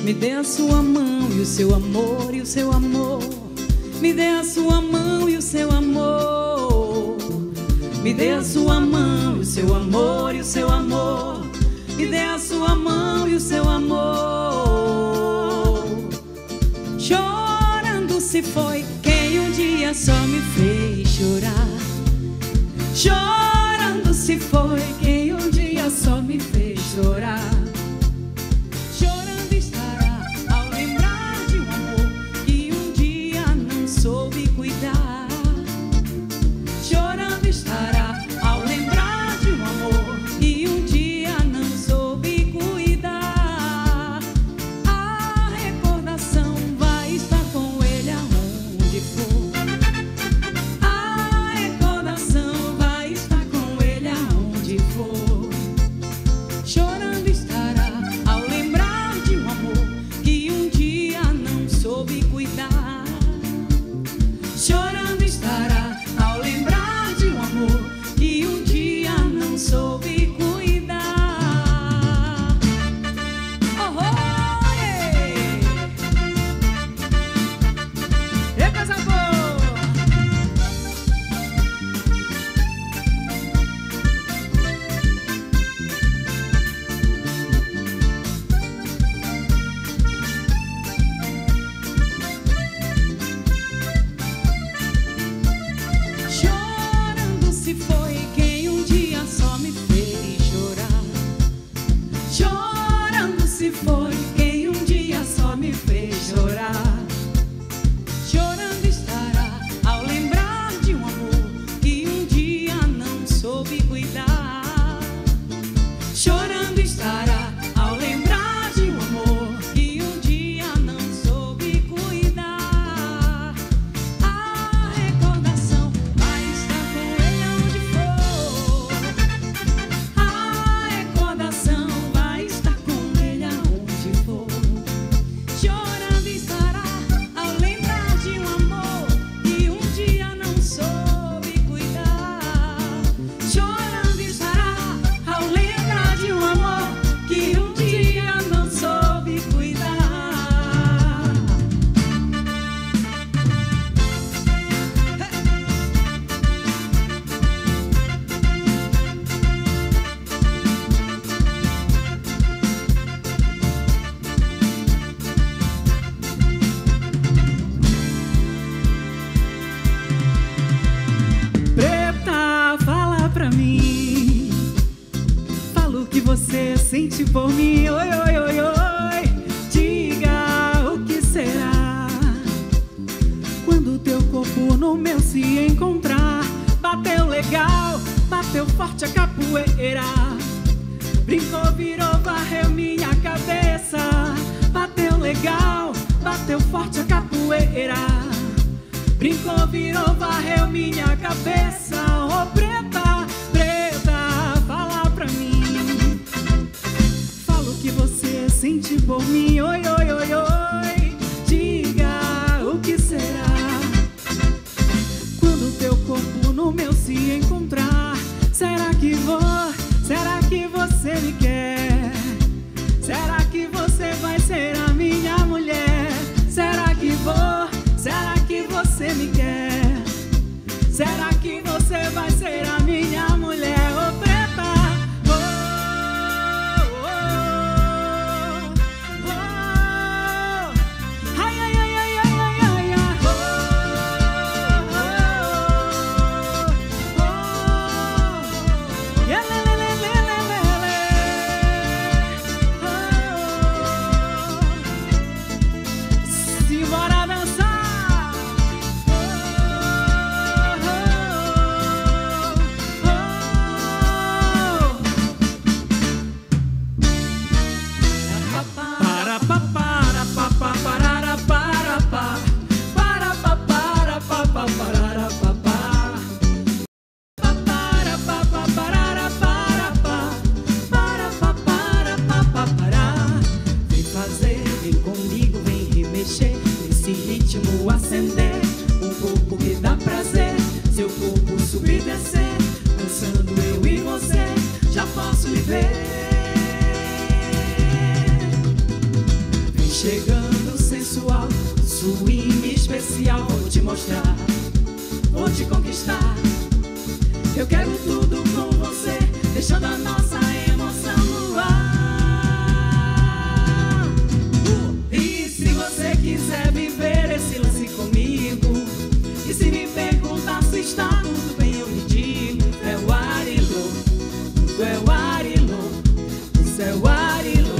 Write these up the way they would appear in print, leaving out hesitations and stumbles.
Me dê a sua mão e o seu amor e o seu amor. Me dê a sua mão e o seu amor. Me dê a sua mão e o seu amor e o seu amor. Me dê a sua mão e o seu amor. Chorando se foi quem um dia só me fez chorar. Chorando se foi quem um dia só me fez chorar. Chorando estará ao lembrar de um amor que um dia não soube cuidar. Chorando estará ao lembrar de um amor que um dia não soube cuidar. A recordação vai estar com ele aonde for. A recordação vai estar com ele aonde for. Chorando estará ao lembrar de um amor que um dia não soube cuidar. Chorando estará ao lembrar de um amor que um dia não soube cuidar. Oh, oh, yeah. E coisa boa. Chorando se foi quem um dia só me fez chorar. Chorando se foi quem um dia só me fez chorar. Chorando estará ao lembrar de um amor que um dia não soube cuidar. Chorando estará ao lembrar de um amor que um dia não soube cuidar. A recordação vai estar com ele aonde for. A recordação vai estar com ele aonde for. Chorando estará ao lembrar de um amor que um dia não soube cuidar. Chorando estará ao lembrar de um amor que um dia não soube cuidar. Preta, fala pra mim. Fala o que você sente por mim. Oi, oi, oi, oi. Diga o que será quando teu corpo no meu se encontrar. Bateu legal, bateu forte a capoeira. Brincou, virou, varreu minha cabeça. Bateu legal, bateu forte a capoeira. Brincou, virou, varreu minha cabeça. Oh, preta, preta, fala pra mim. Fala o que você sente por mim. Oi, oi, oi, oi. Diga o que será quando teu corpo no meu se encontrar. Será que você me quer? Será que você vai ser a minha mulher? Será que você me quer? Será que você vai ser a minha mulher? Ô, preta, oh, oh, oh, oh. Ai, ai, ai, ai, ai, ai, ai, ai. Oh, oh, oh, oh. Yeah, le, le, le, le, le, le, le. Oh. Simbora dançar. Acender um corpo que dá prazer, seu corpo subir e descer, dançando eu e você, já posso me ver. Vem chegando sensual, swing especial. Vou te mostrar, vou te conquistar. Eu quero tudo com você, deixando a nossa emoção no ar. E se você quiser viver esse lance comigo, e se me perguntar se está tudo bem, eu lhe digo: é o Arilô, tudo é o Arilô, isso é o Arilô.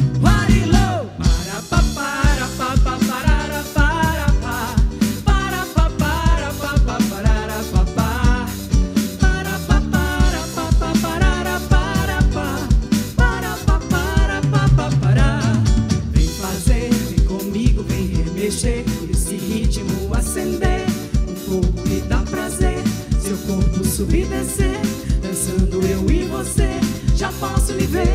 Esse ritmo acender, um pouco me dá prazer. Seu corpo subir e descer, dançando eu e você, já posso lhe ver.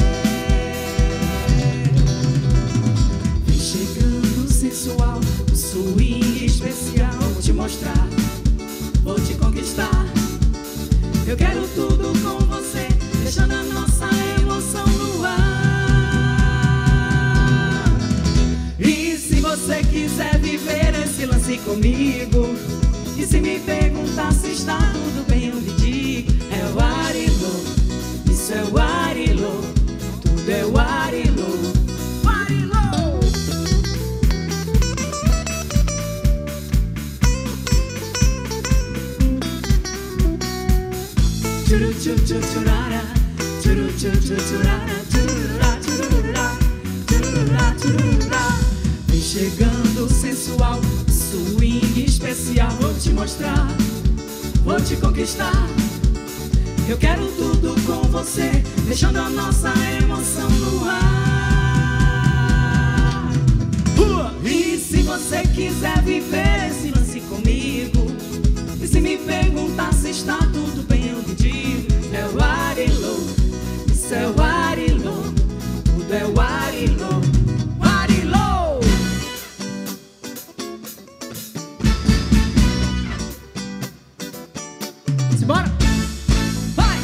Vem chegando sensual, o swing especial. Vou te mostrar, vou te conquistar. Eu quero tudo com você, deixando a nossa emoção no ar. Se você quiser viver esse lance comigo, e se me perguntar se está tudo bem, eu lhe digo: é o Arilô, isso é o Arilô, tudo é o Arilô. Arilô! Churu chu chu churara, churu chu chu churara, churura churura, churura churura. Vem chegando sensual, swing especial. Vou te mostrar, vou te conquistar. Eu quero tudo com você, deixando a nossa emoção no ar. E se você quiser viver esse lance comigo, e se me perguntar se está tudo bem, eu lhe digo: é o Arilô, isso é o Arilô, tudo é o Arilô. Bora! Vai!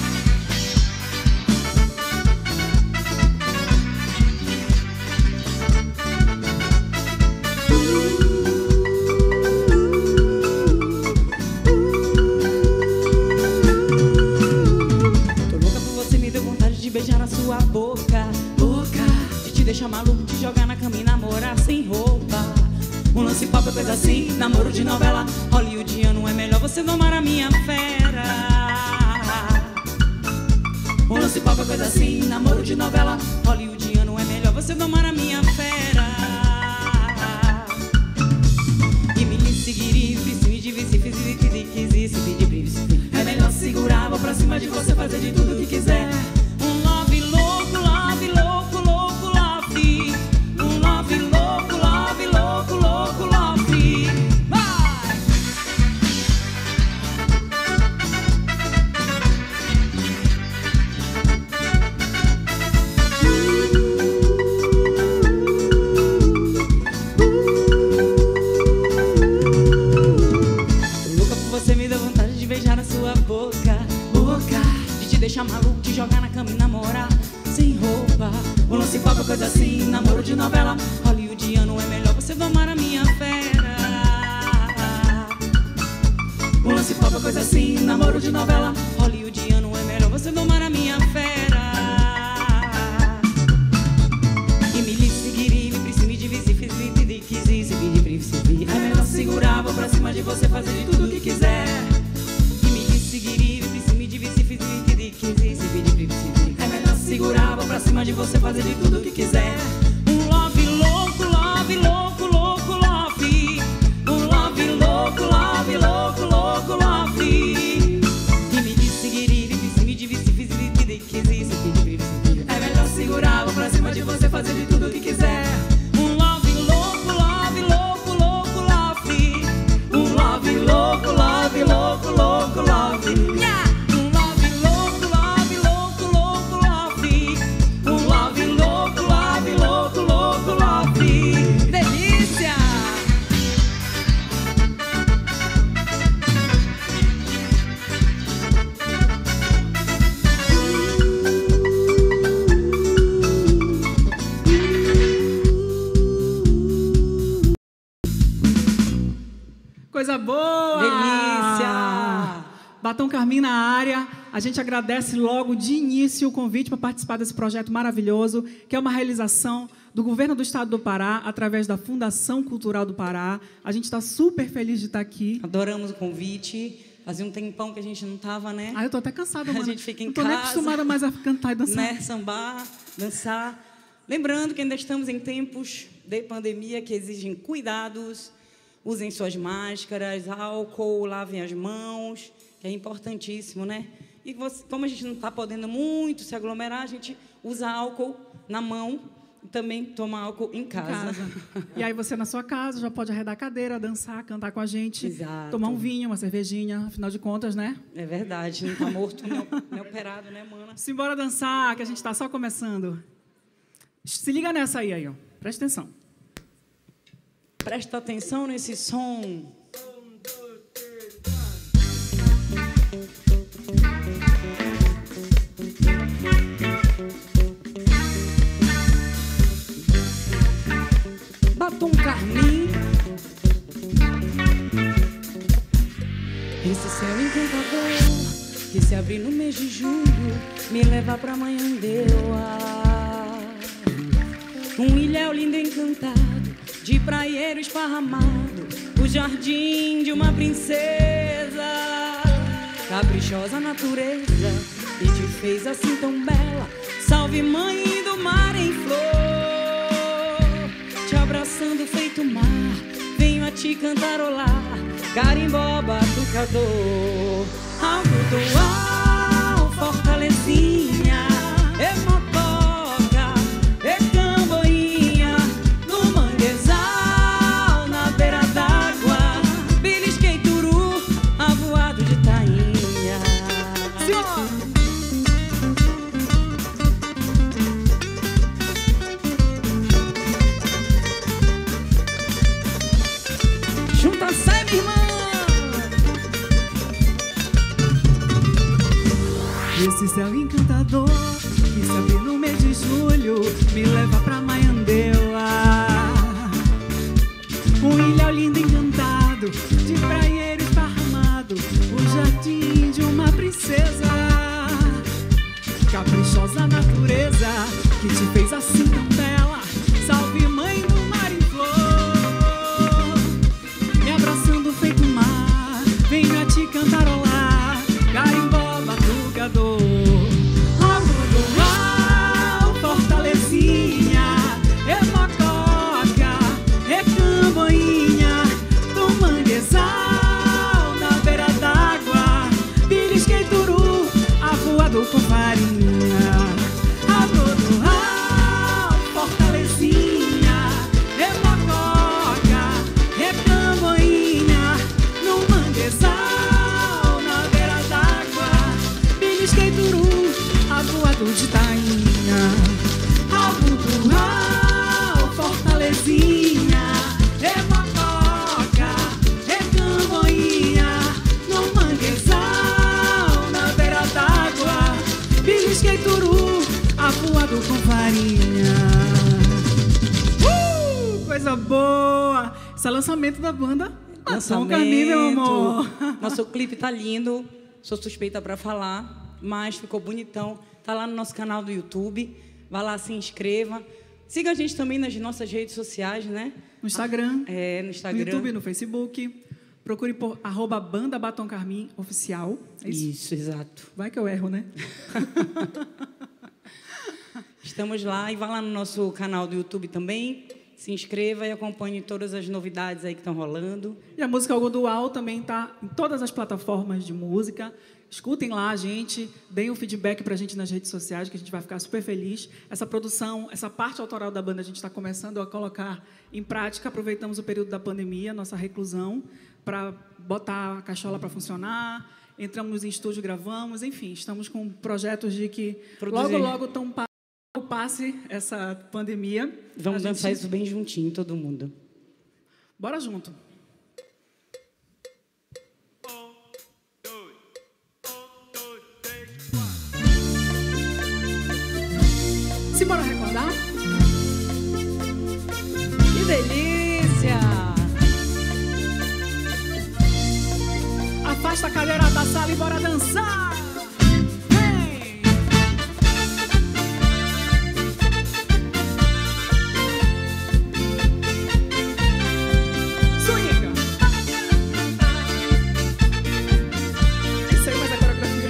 Tô louca por você, me deu vontade de beijar na sua boca. Boca! De te deixar maluco, te jogar na cama e namorar sem roupa. Um lance papo é coisa assim, namoro de novela hollywoodiano, é melhor você domar a minha fera. Um lance papo é coisa assim, namoro de novela hollywoodiano, é melhor você domar a minha fera. E me seguir, se me divise, é melhor segurar, vou pra cima de você, fazer de tudo que quiser. Um love louco, love louco, louco, love. Um love louco, love louco, louco, love. Vai! Tô louca por você, me dá vontade de beijar na sua boca. Boca! De te deixar maluco, te jogar na cama e namorar sem roupa. Um lance papo, coisa assim, namoro de novela hollywoodiano, é melhor você domar a minha fera. Um lance papo, coisa assim, namoro de novela hollywoodiano, é melhor você domar a minha fera. E me seguir, me divise, é melhor segurar, vou pra cima de você, fazer de tudo que quiser. E me seguir, me divise, é melhor segurar, vou pra cima de você, fazer de tudo que quiser. Um love louco, love louco, louco, love. Um love louco, love louco, louco, love. E me seguir, me divise, é melhor segurar, vou pra cima de você, fazer de tudo que quiser. Um love louco, love louco, louco, love. Um love louco, love louco, louco, love. Yeah! Um love louco, love louco, louco, love. Um love louco, love louco, louco, love. Delícia! Batom Carmim na área. A gente agradece logo de início o convite para participar desse projeto maravilhoso, que é uma realização do Governo do Estado do Pará, através da Fundação Cultural do Pará. A gente está super feliz de estar aqui. Adoramos o convite. Fazia um tempão que a gente não estava, né? Ah, eu tô até cansada, mano. A gente fica em não tô casa. nem acostumada mais a cantar e dançar. Né? Sambar, dançar. Lembrando que ainda estamos em tempos de pandemia que exigem cuidados. Usem suas máscaras, álcool, lavem as mãos, que é importantíssimo, né? E como a gente não está podendo muito se aglomerar, a gente usa álcool na mão e também toma álcool em casa. E aí você, na sua casa, já pode arredar a cadeira, dançar, cantar com a gente. Exato. Tomar um vinho, uma cervejinha, afinal de contas, né? É verdade, não está morto, não é operado, né, mana? Simbora dançar, que a gente está só começando. Se liga nessa aí, ó. Presta atenção. Presta atenção nesse som. Batom Carmim. Esse céu encantador que se abre no mês de julho me leva pra Maiandeua. Um ilhéu lindo encantado, de praieiro esparramado, o jardim de uma princesa. Caprichosa natureza que te fez assim tão bela. Salve, mãe do mar em flor, te abraçando feito mar, venho a te cantarolar, carimbó batucador. Algodoal, fortalezinha, motoca, camboinha, no manguezal, na beira d'água, belisquei turu, avoado de tainha. Junta, sai, minha irmã. Esse céu encantador que se abre no mês de julho me leva pra Maiandeua. Um ilhéu lindo encantado, de praieiro esparramado, o jardim de uma princesa. Caprichosa natureza que te fez assim tão bela. Salve, mãe do mar em flor, me abraçando feito mar, venho a te cantarolar, carimbó batucador. Algodoal, fortalezinha, mococa, camboinha, do manguezal, na beira d'água, belisquei turu, avoado com farinha. Algodoal, fortalezinha, mococa, camboinha, no manguezal, na beira d'água, belisquei turu, avoado de tainha. Algodoal, fortalezinha, mococa, camboinha, no manguezal, na beira d'água, belisquei turu, avoado com farinha. Coisa boa! Esse é o lançamento da banda Batom Carmim, meu amor. Nosso clipe tá lindo, sou suspeita para falar, mas ficou bonitão. Tá lá no nosso canal do YouTube, vai lá, se inscreva. Siga a gente também nas nossas redes sociais, né? No Instagram, no Instagram, no YouTube, no Facebook. Procure por @Banda Batom Carmim Oficial. É isso? Isso, exato. Vai que eu erro, né? Estamos lá e vá lá no nosso canal do YouTube também. Se inscreva e acompanhe todas as novidades aí que estão rolando. E a música Algodoal também está em todas as plataformas de música. Escutem lá a gente, deem um feedback para a gente nas redes sociais, que a gente vai ficar super feliz. Essa produção, essa parte autoral da banda, a gente está começando a colocar em prática. Aproveitamos o período da pandemia, nossa reclusão, para botar a cachola para funcionar. Entramos em estúdio, gravamos, enfim, estamos com projetos de que logo passe essa pandemia. Vamos dançar isso bem juntinho, todo mundo. Bora junto. Simbora recordar? Que delícia! A Afasta a cadeira da sala e bora dançar. Vem! Swinga! Isso aí, mas a coreografia.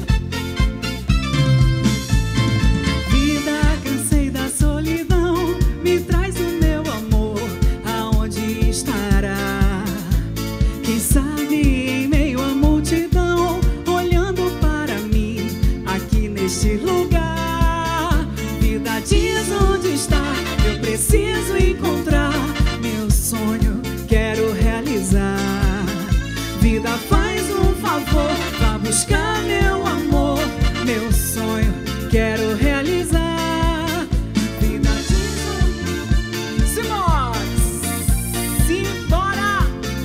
Vida, cansei da solidão. Me traz o meu amor. Aonde estará? Quem sabe em meio à multidão, olhando para mim aqui neste lugar. Vida, diz onde está, eu preciso encontrar. Meu sonho quero realizar. Vida, faz um favor, vá buscar meu amor. Meu sonho quero realizar. Vida, diz onde... Simbora! Simbora!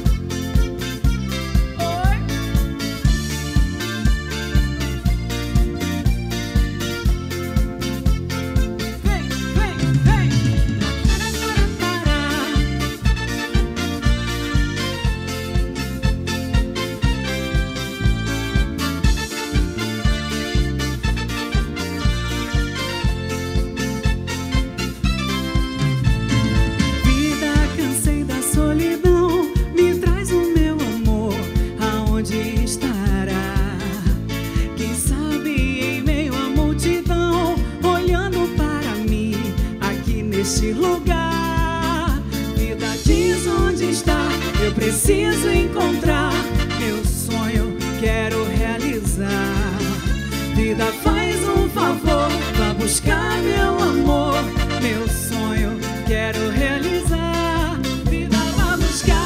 Neste lugar, vida, diz onde está, eu preciso encontrar. Meu sonho quero realizar. Vida, faz um favor, vá buscar meu amor. Meu sonho quero realizar. Vida, vá buscar.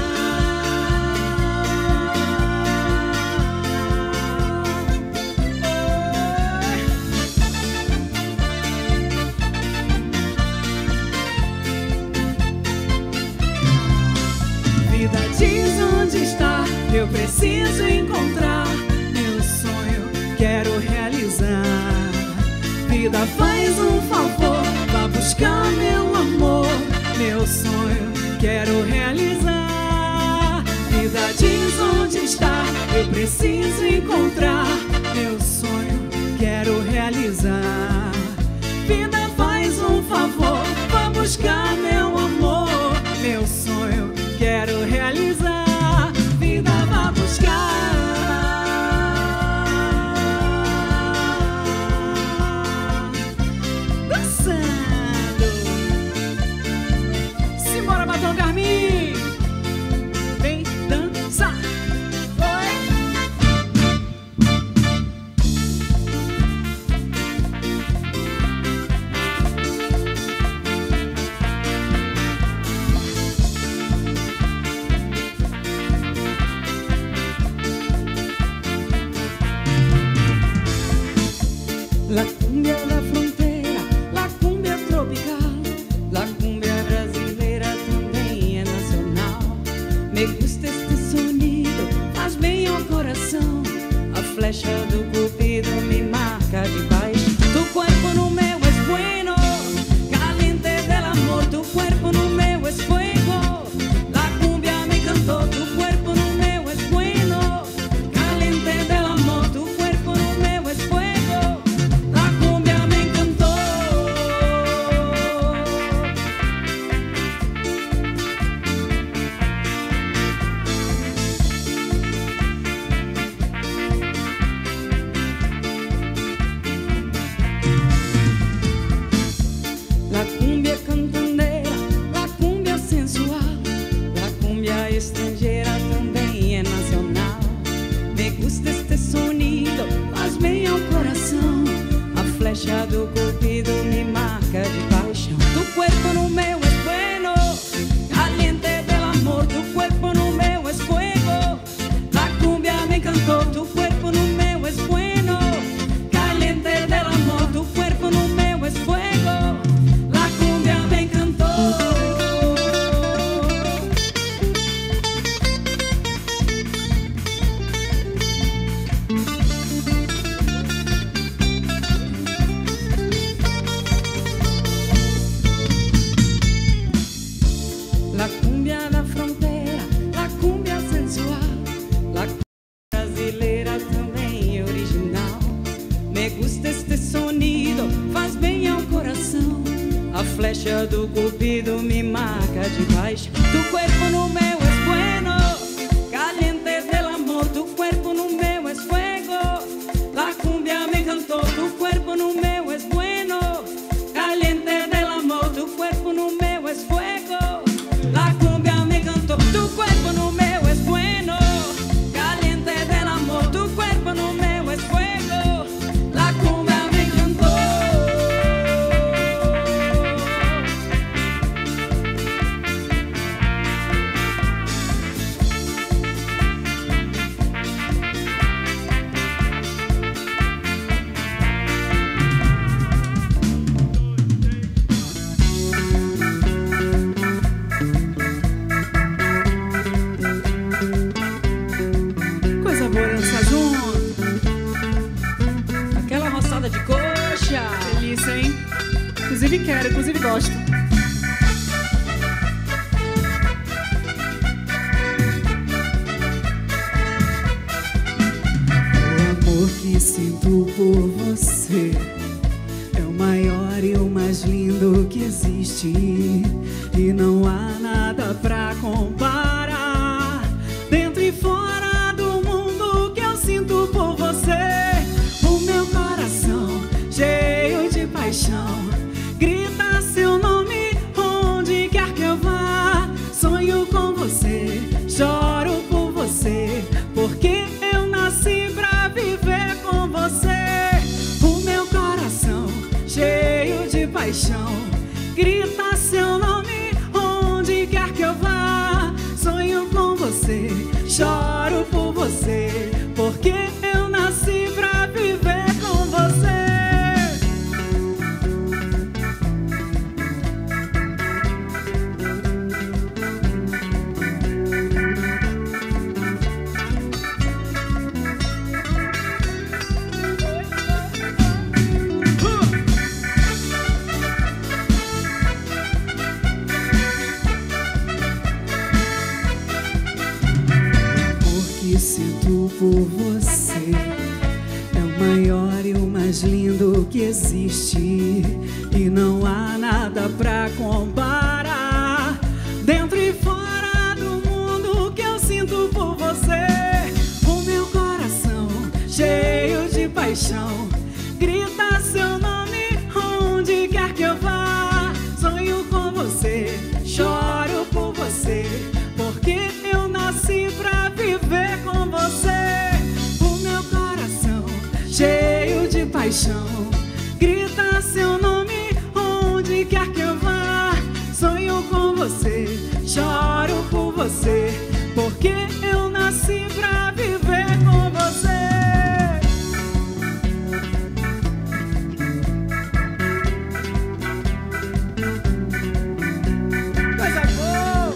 Vida, diz onde está, eu preciso encontrar. Meu sonho quero realizar. Vida, faz um favor, vá buscar meu amor. Meu sonho quero realizar. Vida, diz onde está, eu preciso encontrar. Meu sonho quero realizar. Vida, faz um favor, vá buscar meu amor. Meu sonho quero realizar. Vida, vá buscar. Dançando. Simbora, Batom Carmim. Vem dançar. La cumbia da fronteira, la cumbia tropical, la cumbia brasileira também é nacional. Me gusta este sonido, faz bem ao coração. A flecha do cupido me marca de paixão. Tu cuerpo no meu es bueno, caliente del amor. Tu cuerpo no meu es fuego, la cumbia me cantó. Tu cuerpo no meu es bueno, caliente del amor. Tu cuerpo no meu es fuego, la cumbia me encantó. La cumbia cantonera, la cumbia sensual, la cumbia estrangeira também é nacional. Me gusta este sonido, faz bem ao coração. A flecha do cupido me marca de paixão. Tu cuerpo no meu es bueno, caliente del amor. Tu cuerpo no meu es fuego, la cumbia me encantó. Tu cuerpo no meu es bueno, caliente del amor. Tu cuerpo no meu es fuego, la cumbia me encantó. a flecha do cupido me marca debaixo. Tu cuerpo no meu es bueno, caliente del amor. Tu cuerpo no meu es fuego, la cumbia me encantó. Tu cuerpo no meu es bueno, caliente del amor. Tu cuerpo no meu es fuego, la cumbia me encantó. Tu cuerpo no meu es bueno, caliente del amor. Tu cuerpo no meu es fuego, la cumbia me encantó. Coisa boa dançar junto. Aquela roçada de coxa. Delícia, hein? Inclusive quero, inclusive gosto. O amor que sinto por você é o maior e o mais lindo que existe, e não há nada pra comparar. Dentro e fora do mundo que eu sinto por você, o meu coração cheio de paixão grita seu nome onde quer que eu vá. Sonho com você, choro por você, porque eu nasci pra viver com você. O meu coração cheio de paixão grita seu nome onde quer que eu vá. Sonho com você, choro por você, porque eu nasci pra viver com você. Sinto por você é o maior e o mais lindo que existe, e não há nada pra comparar. Dentro e fora do mundo que eu sinto por você, o meu coração cheio de paixão grita seu nome onde quer que eu vá. Sonho com você, choro por você, porque eu nasci pra viver com você. O meu coração cheio de paixão grita seu nome onde quer que eu vá. Sonho com você, choro por você, porque eu nasci pra viver com você. Coisa boa!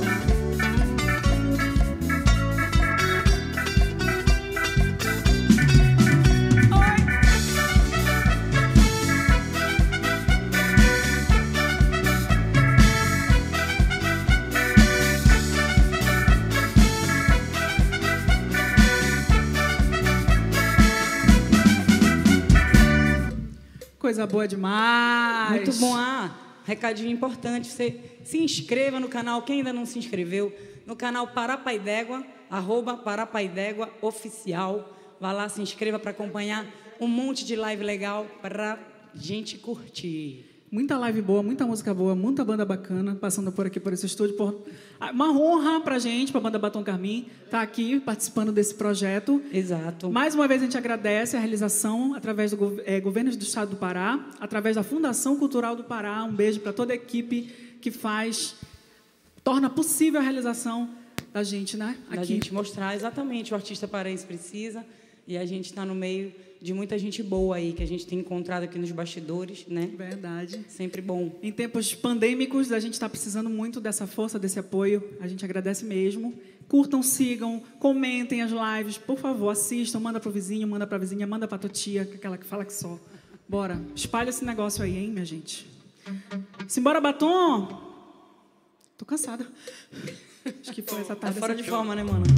Coisa boa demais. Muito bom. Recadinho importante, você se inscreva no canal, quem ainda não se inscreveu, no canal Parapaidégua, @Parapaidégua Oficial. Vá lá, se inscreva para acompanhar um monte de live legal para gente curtir. Muita live boa, muita música boa, muita banda bacana passando por aqui, por esse estúdio. Uma honra pra gente, pra banda Batom Carmim, estar aqui participando desse projeto. Exato. Mais uma vez a gente agradece a realização através do governo do Estado do Pará, através da Fundação Cultural do Pará. Um beijo para toda a equipe que torna possível a realização da gente, né? Aqui. Da gente mostrar exatamente o artista paraense precisa, e a gente está no meio de muita gente boa aí, que a gente tem encontrado aqui nos bastidores, né? Verdade. Sempre bom. Em tempos pandêmicos, a gente está precisando muito dessa força, desse apoio. A gente agradece mesmo. Curtam, sigam, comentem as lives. Por favor, assistam, manda pro vizinho, manda pra vizinha, manda pra tua tia, aquela que fala que só. Bora, espalha esse negócio aí, hein, minha gente. Simbora, Batom! Tô cansada. Acho que foi essa tarde. Tá fora de forma, né, mano?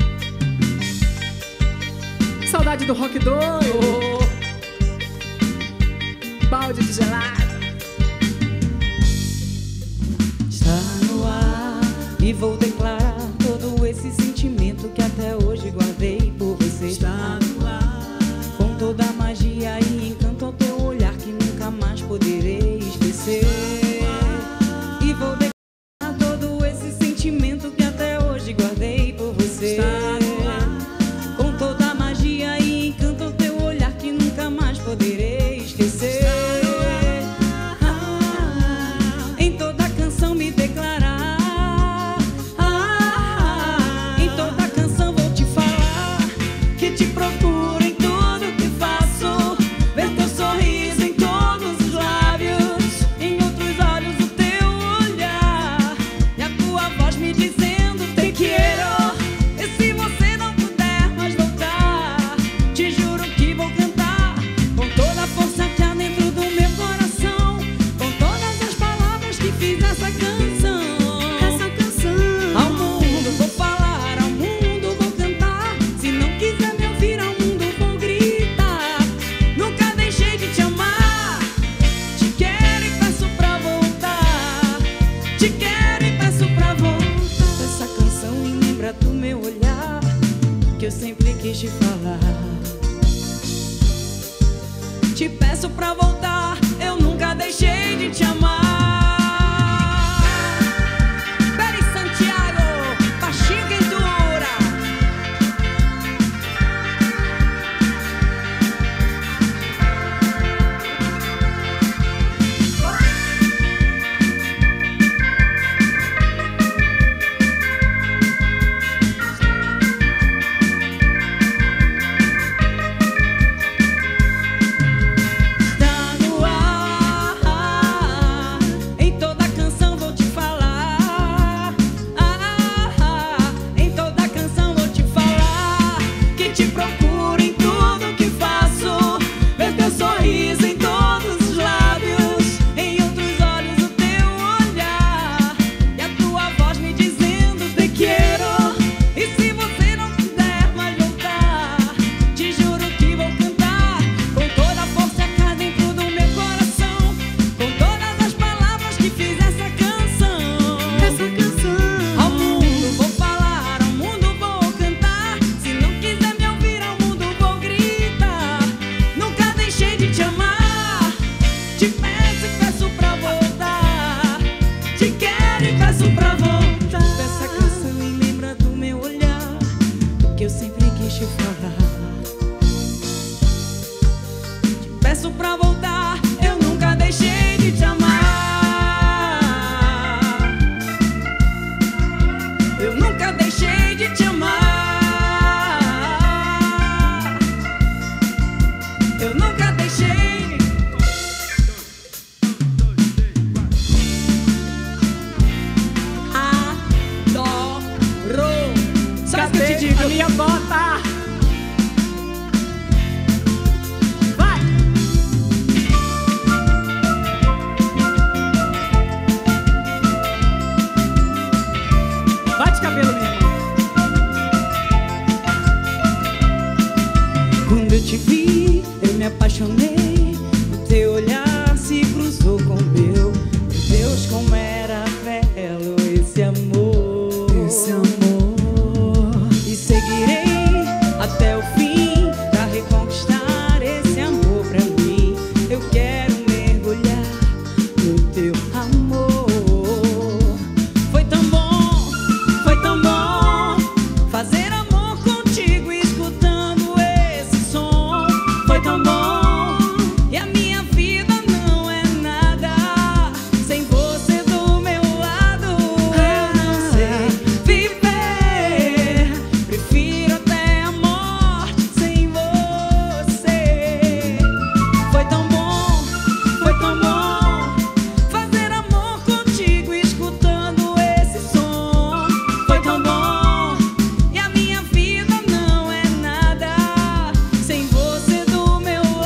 Saudade do rock doido. balde de gelado. Está no ar e vou declarar todo esse sentimento que até hoje guardei por você. Está no ar, com toda a magia e encanto ao teu olhar que nunca mais poderei esquecer. E vou declarar todo esse sentimento que até hoje guardei por você. está no ar, Com toda a magia e encanto ao teu olhar que nunca mais poderei esquecer. Em toda canção me declarar, em toda canção vou te falar que te procuro em tudo que faço, ver teu sorriso em todos os lábios, em outros olhos o teu olhar e a tua voz me dizendo te quero. E se você não puder mais voltar, te juro que vou cantar com toda a força que há dentro do meu coração, com todas as palavras que fiz essa canção. essa canção. Ao mundo vou falar, ao mundo vou cantar. Se não quiser me ouvir, ao mundo vou gritar. Nunca deixei de te amar. Te quero e peço pra voltar. Te quero e peço pra voltar. Essa canção me lembra do meu olhar, que eu sempre quis te falar. Te peço pra voltar, eu nunca deixei de te amar. Peri Santiago, Baixinho Quentura. Está no ar, em toda canção vou te falar, em toda canção vou te falar que te procuro em tudo que faço, ver teu sorriso em todos os lábios, em outros olhos o teu olhar e a tua voz me dizendo te quero. E se você não puder mais voltar, te juro que vou cantar com toda a força que há dentro do meu coração, com todas as palavras que fiz essa canção. Essa canção. Ao mundo vou falar, ao mundo vou cantar. Se não quiser me ouvir, ao mundo vou gritar. Nunca deixei de te amar. Te peço e peço pra voltar. Te quero e peço pra voltar. Essa canção me lembra do meu olhar, que eu sempre quis te falar. Te peço pra voltar, eu nunca deixei de te amar. Eu nunca deixei de te amar. Eu nunca deixei. Adoro. Sabe o que eu te digo? A minha bota. Vai. Bate cabelo, minha irmã. Quando eu te vi, eu me apaixonei. O teu olhar se cruzou com o meu. Meu Deus, como era belo esse amor. Esse amor. E seguirei até o fim pra reconquistar esse amor pra mim. Eu quero mergulhar no teu amor. Foi tão bom fazer amor contigo escutando esse som. Foi tão bom, e a minha vida não é nada sem você do meu lado. Eu não sei viver, prefiro até a morte sem você. Foi tão bom fazer amor contigo escutando esse som. Foi tão bom, e a minha vida não é nada sem você do meu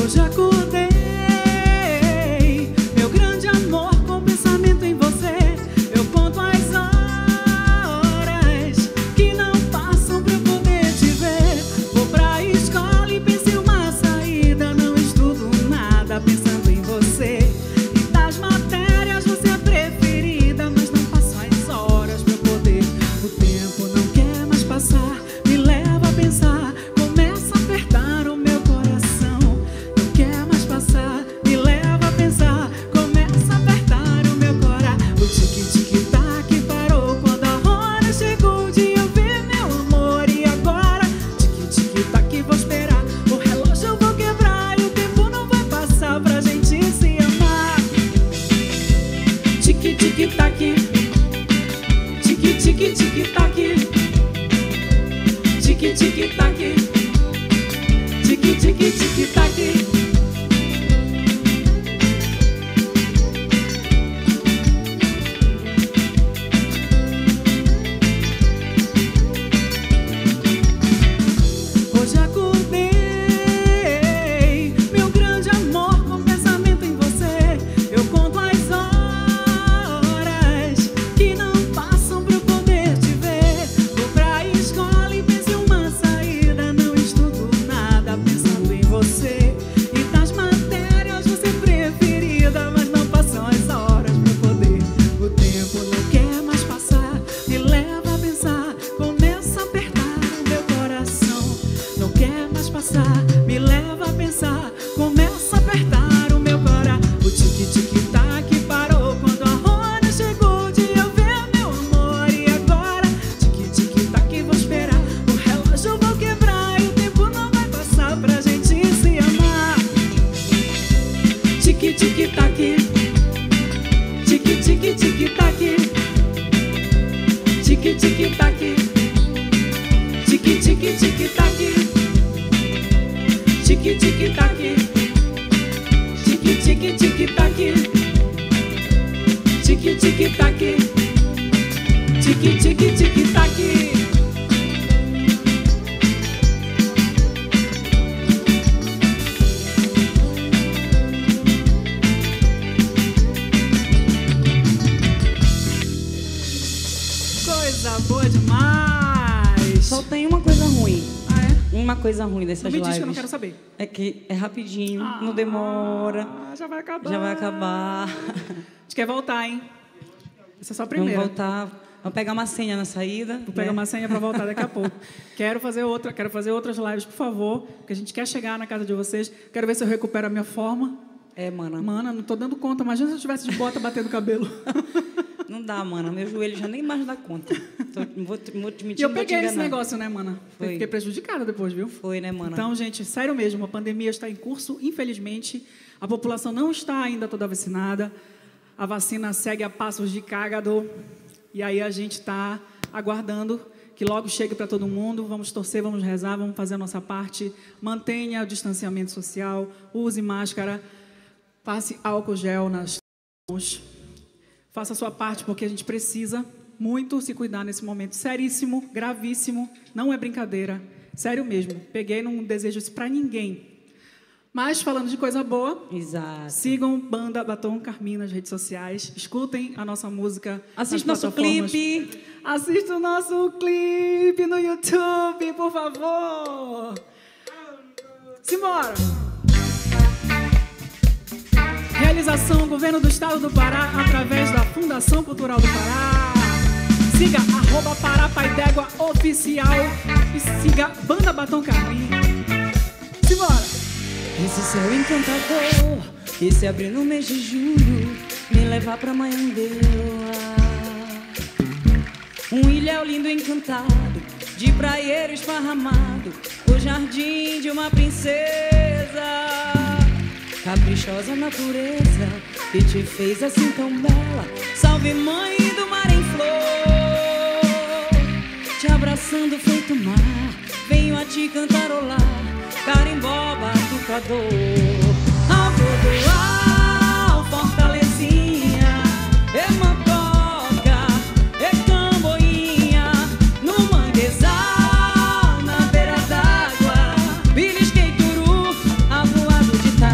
Hoje acordei, meu grande amor, com pensamento em você. Eu conto as horas que não passam pra eu poder te ver. Vou pra escola e penso em uma saída. Não estudo nada pensando em você. E das matérias você é a preferida, mas não passo as horas pra eu poder. O tempo não quer mais passar, me leva a pensar. Começa a apertar o meu coração. Não quer mais passar, me leva a pensar. Começa a apertar o meu coração. O tic-tic-tac parou quando a hora chegou de eu ver meu amor. E agora, tic-tic-tac, vou esperar. O relógio eu vou quebrar e o tempo não vai passar pra gente se amar. Tic-tic-tac, tic-tic-tic-tac, tic-tic-tac, tic-tic-tic-tac. Hoje acordei, meu grande amor, com pensamento em você. Eu conto as horas que não passam pra eu poder te ver. Vou pra escola e penso em uma saída. Não estudo nada pensando em você. E das matérias você é preferida, mas não passam as horas pra eu poder. O tempo não quer mais passar, me leva a pensar. Começa a apertar o meu coração. Não quer mais passar, me leva a pensar. Começa a apertar o meu coração. O tic-tic-tac parou quando a hora chegou de eu ver meu amor. E agora, tic-tic-tac, vou esperar. O relógio eu vou quebrar e o tempo não vai passar pra gente se amar. Tic-tic-tac, tic-tic-tic-tac, tic-tic-tac, tic-tic-tic-tac, tic-tic-tac, tic-tic-tic-tac, tic-tic-tac, tic-tic-tic-tac. Coisa boa demais. Só tem uma coisa ruim. Ah, é? Uma coisa ruim dessas Não me diz lives. que eu não quero saber. É que é rapidinho, não demora. Já vai acabar. Já vai acabar. A gente quer voltar, hein? Essa é só a Vamos primeira. voltar. Vamos pegar uma senha na saída. Vou pegar uma senha para voltar daqui a pouco. Quero fazer outras lives, por favor, porque a gente quer chegar na casa de vocês. Quero ver se eu recupero a minha forma. É, mana. Mana, não tô dando conta. Imagina se eu tivesse de bota batendo o cabelo. Não dá, mana. Meu joelho já nem mais dá conta. Não vou te mentir, E eu não vou te peguei esse enganar. negócio, né, mana? Foi. Fiquei prejudicada depois, viu? Foi, né, mana? Então, gente, sério mesmo, a pandemia está em curso, infelizmente. A população não está ainda toda vacinada. A vacina segue a passos de cágado. E aí a gente está aguardando que logo chegue para todo mundo. Vamos torcer, vamos rezar, vamos fazer a nossa parte. Mantenha o distanciamento social, use máscara, passe álcool gel nas mãos. Faça a sua parte, porque a gente precisa muito se cuidar nesse momento seríssimo, gravíssimo. Não é brincadeira, sério mesmo. Peguei, não desejo isso para ninguém. Mas, falando de coisa boa, Exato. sigam Banda Batom Carmim nas redes sociais. Escutem a nossa música. Assiste nas nosso plataformas. clipe. Assista o nosso clipe no YouTube, por favor. Simbora! Realização Governo do Estado do Pará, através da Fundação Cultural do Pará. Siga @ParaPaiDégua Oficial e siga Banda Batom Carmim. Simbora! Esse céu encantador que se abriu no mês de julho me levar pra Maiandeua. Um ilhéu lindo encantado, de praieiro esparramado, o jardim de uma princesa. Caprichosa natureza que te fez assim tão bela. Salve, mãe do mar em flor, te abraçando feito mar. Venho a te cantarolar, carimbó, batucador. Algodoal, Fortalezinha, Mococa, Camboinha, no manguezal, na beira d'água, belisquei turu, avoado de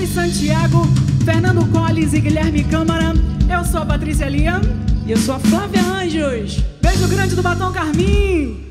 Michele Santiago, Fernando Colles e Guilherme Câmara. Eu sou a Patrícia Liam. E eu sou a Flávia Anjos. Beijo grande do Batom Carmim.